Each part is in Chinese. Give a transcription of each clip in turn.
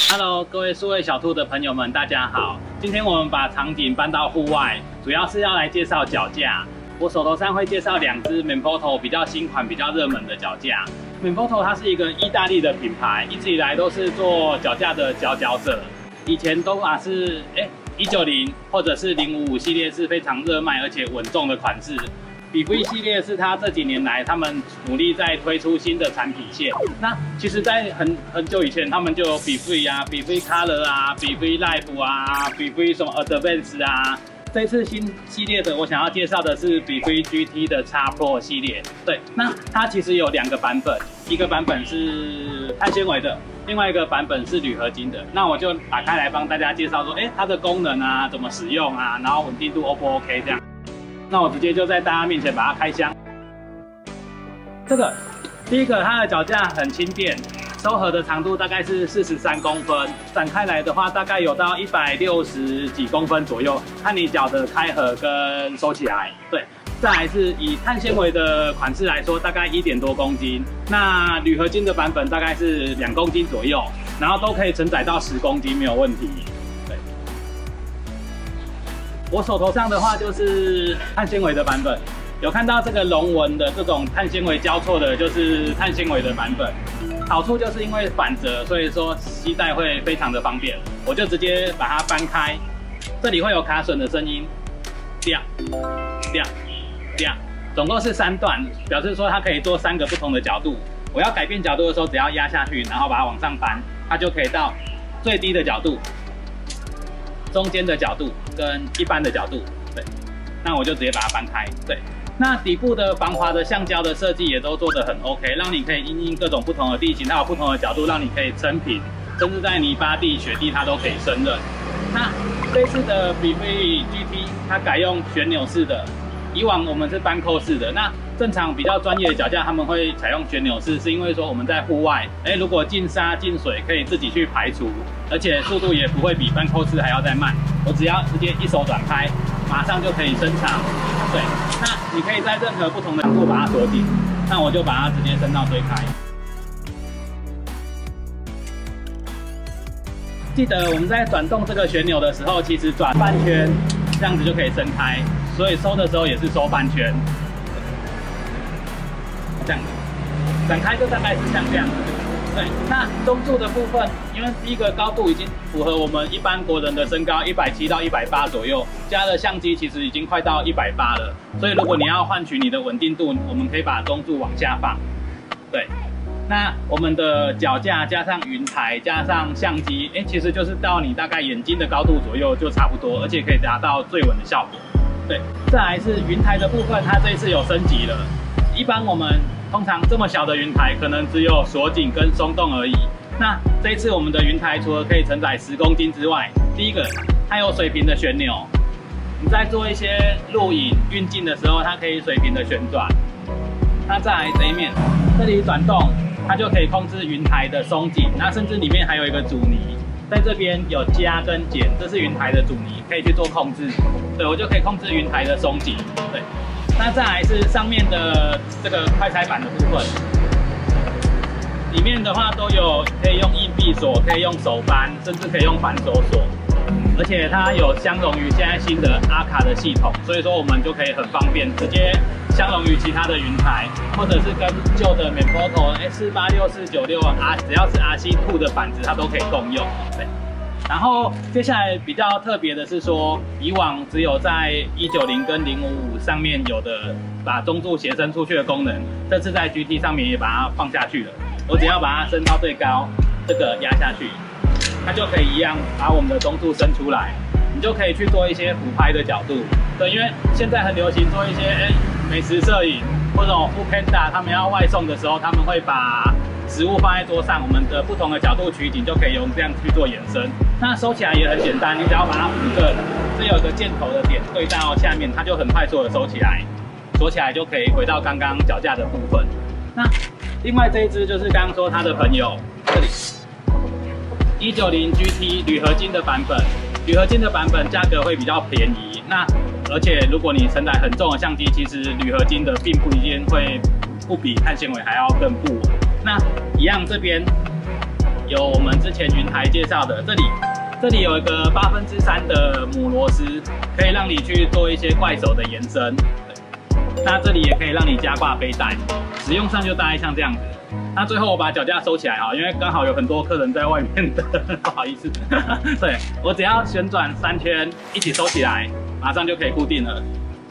Hello， 各位数位小兔的朋友们，大家好。今天我们把场景搬到户外，主要是要来介绍脚架。我手头上会介绍2只 Manfrotto 比较新款、比较热门的脚架。Manfrotto 它是一个意大利的品牌，一直以来都是做脚架的佼佼者。以前都是190或者是055系列是非常热卖而且稳重的款式。BeFree 系列是它这几年来他们努力在推出新的产品线。那其实，在很久以前，他们就有 BeFree 啊、BeFree Color 啊、BeFree Life 啊、BeFree 什么 Advance 啊。这次新系列的，我想要介绍的是 BeFree GT 的 X Pro 系列。对，那它其实有2个版本，一个版本是碳纤维的，另外一个版本是铝合金的。那我就打开来帮大家介绍说，它的功能啊，怎么使用啊，然后稳定度 O 不 OK 这样。那我直接就在大家面前把它开箱。这个第一个，它的脚架很轻便，收合的长度大概是43公分，展开来的话大概有到160几公分左右，看你脚的开合跟收起来。对，再来是以碳纤维的款式来说，大概1点多公斤。那铝合金的版本大概是2公斤左右，然后都可以承载到10公斤没有问题。我手头上的话就是碳纤维的版本，有看到这个龙纹的这种碳纤维交错的，就是碳纤维的版本。好处就是因为反折，所以说携带会非常的方便。我就直接把它翻开，这里会有卡榫的声音，掉掉掉，总共是3段，表示说它可以做3个不同的角度。我要改变角度的时候，只要压下去，然后把它往上翻，它就可以到最低的角度。中间的角度跟一般的角度，对，那我就直接把它翻开，对。那底部的防滑的橡胶的设计也都做得很 OK， 让你可以因应各种不同的地形，它有不同的角度，让你可以撑平，甚至在泥巴地、雪地它都可以胜任。那这次的 BeFree GT 它改用旋钮式的，以往我们是扳扣式的。那正常比较专业的脚架他们会采用旋钮式，是因为说我们在户外，如果进沙进水可以自己去排除，而且速度也不会比扳扣式还要再慢。我只要直接一手转开，马上就可以伸长。对，那你可以在任何不同的角度把它锁紧。那我就把它直接伸到最开。记得我们在转动这个旋钮的时候，其实转半圈，这样子就可以伸开，所以收的时候也是收半圈。这样子，展开就大概是像这样子。对，那中柱的部分，因为第一个高度已经符合我们一般国人的身高170到180左右，加了相机其实已经快到180了。所以如果你要换取你的稳定度，我们可以把中柱往下放。对，那我们的脚架加上云台加上相机，其实就是到你大概眼睛的高度左右就差不多，而且可以达到最稳的效果。对，再来是云台的部分，它这一次有升级了。一般我们通常这么小的云台，可能只有锁紧跟松动而已。那这一次我们的云台除了可以承载10公斤之外，第一个它有水平的旋钮，你在做一些录影运镜的时候，它可以水平的旋转。那再来这一面，这里转动，它就可以控制云台的松紧。那甚至里面还有一个阻尼，在这边有加跟减，这是云台的阻尼，可以去做控制。对，我就可以控制云台的松紧。对。那再来是上面的这个快拆板的部分，里面的话都有可以用硬币锁，可以用手扳，甚至可以用反手锁，而且它有相容于现在新的阿卡的系统，所以说我们就可以很方便直接相容于其他的云台，或者是跟旧的 Manfrotto486、496只要是 RC2 的板子，它都可以共用。对。然后接下来比较特别的是说，以往只有在190跟055上面有的把中柱斜伸出去的功能，这次在 GT 上面也把它放下去了。我只要把它升到最高，这个压下去，它就可以一样把我们的中柱伸出来，你就可以去做一些俯拍的角度。对，因为现在很流行做一些美食摄影或者Foodpanda他们要外送的时候，他们会把食物放在桌上，我们的不同的角度取景就可以用这样去做延伸。那收起来也很简单，你只要把它扶正，这有一个箭头的点对到下面，它就很快速的收起来，锁起来就可以回到刚刚脚架的部分。那另外这一只就是刚刚说它的朋友，这里190 GT 铝合金的版本，铝合金的版本价格会比较便宜。那而且如果你承载很重的相机，其实铝合金的并不一定会不比碳纤维还要更不稳。那一样这边有我们之前云台介绍的，这里有一个3/8的母螺丝，可以让你去做一些怪手的延伸。那这里也可以让你加挂背带，使用上就大概像这样子。那最后我把脚架收起来哈，因为刚好有很多客人在外面的，不好意思。对，我只要旋转3圈，一起收起来，马上就可以固定了。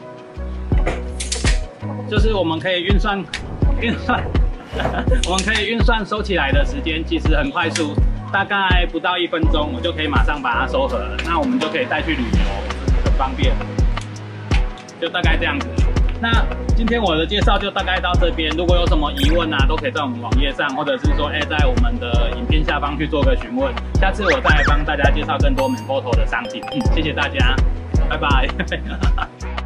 就是我们可以运算，我们可以运算收起来的时间，其实很快速，大概不到1分钟，我就可以马上把它收合了。那我们就可以带去旅游，很方便。就大概这样子。那今天我的介绍就大概到这边，如果有什么疑问啊，都可以在我们网页上，或者是说，在我们的影片下方去做个询问。下次我再帮大家介绍更多Manfrotto的商品。谢谢大家，拜拜。